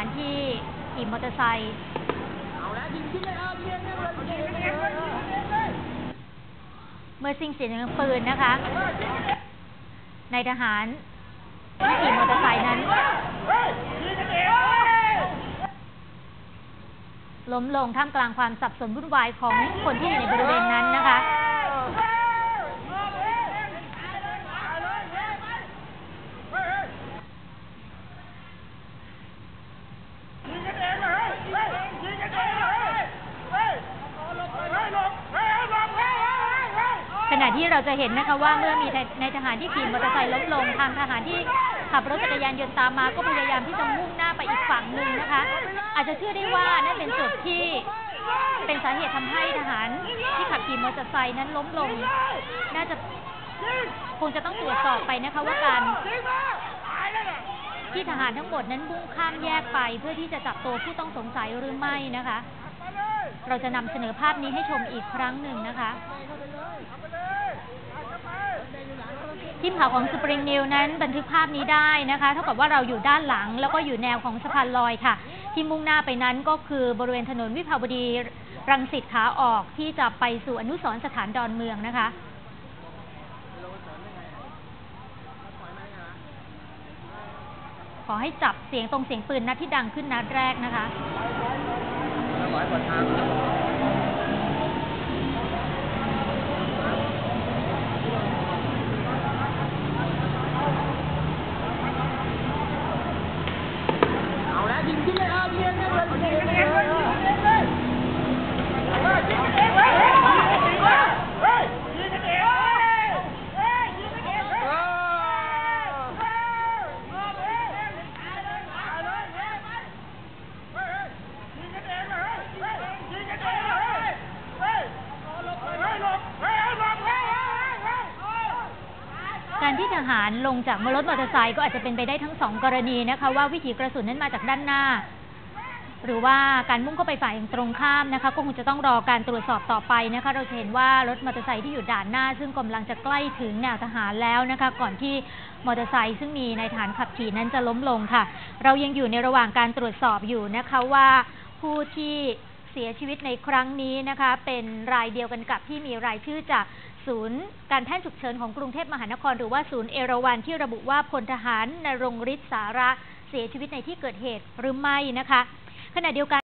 ารที่ขี่มอเตอร์ไซค์เมื่อสิ้นเสียงปืนนะคะนายทหารที่ขี่มอเตอร์ไซค์นั้นล้มลงท่ามกลางความสับสนวุ่นวายของคนที่อยู่ในบริเวณนั้นนะคะขณะที่เราจะเห็นนะคะว่าเมื่อมีนายทหารที่ขี่มอเตอร์ไซค์ล้มลงทางทหารที่ขับรถจักรยานยนต์ตามมาก็พยายามที่จะมุ่งหน้าไปอีกฝั่งหนึ่งนะคะอาจจะเชื่อได้ว่านั่นเป็นจุดที่เป็นสาเหตุทำให้ทหารที่ขับขี่มอเตอร์ไซค์นั้นล้มลงน่าจะคงจะต้องตรวจสอบไปนะคะว่าการที่ทหารทั้งหมดนั้นมุ่งข้ามแยกไปเพื่อที่จะจับตัวผู้ต้องสงสัยหรือไม่นะคะเราจะนำเสนอภาพนี้ให้ชมอีกครั้งหนึ่งนะคะทีมข่าวของ Spring News นั้นบันทึกภาพนี้ได้นะคะเท่ากับว่าเราอยู่ด้านหลังแล้วก็อยู่แนวของสะพานลอยค่ะที่มุ่งหน้าไปนั้นก็คือบริเวณถนนวิภาวดีรังสิตขาออกที่จะไปสู่อนุสรณ์สถานดอนเมืองนะคะขอให้จับเสียงปืนนัดที่ดังขึ้นนัดแรกนะคะการที่ทหารลงจากรถมอเตอร์ไซค์ก็อาจจะเป็นไปได้ทั้งสองกรณีนะคะว่าวิถีกระสุนนั้นมาจากด้านหน้าหรือว่าการมุ่งเข้าไปฝ่ายตรงข้ามนะคะก็คงจะต้องรอการตรวจสอบต่อไปนะคะเราจะเห็นว่ารถมอเตอร์ไซค์ที่อยู่ด่านหน้าซึ่งกำลังจะใกล้ถึงแนวทหารแล้วนะคะก่อนที่มอเตอร์ไซค์ซึ่งมีนายทหารขับขี่นั้นจะล้มลงค่ะเรายังอยู่ในระหว่างการตรวจสอบอยู่นะคะว่าผู้ที่เสียชีวิตในครั้งนี้นะคะเป็นรายเดียวกันกับที่มีรายชื่อจากศูนย์การแพทย์ฉุกเฉินของกรุงเทพมหานครหรือว่าศูนย์เอราวัณที่ระบุว่าพลทหารณรงค์ฤทธิ์สาระเสียชีวิตในที่เกิดเหตุหรือไม่นะคะขณะเดียวกัน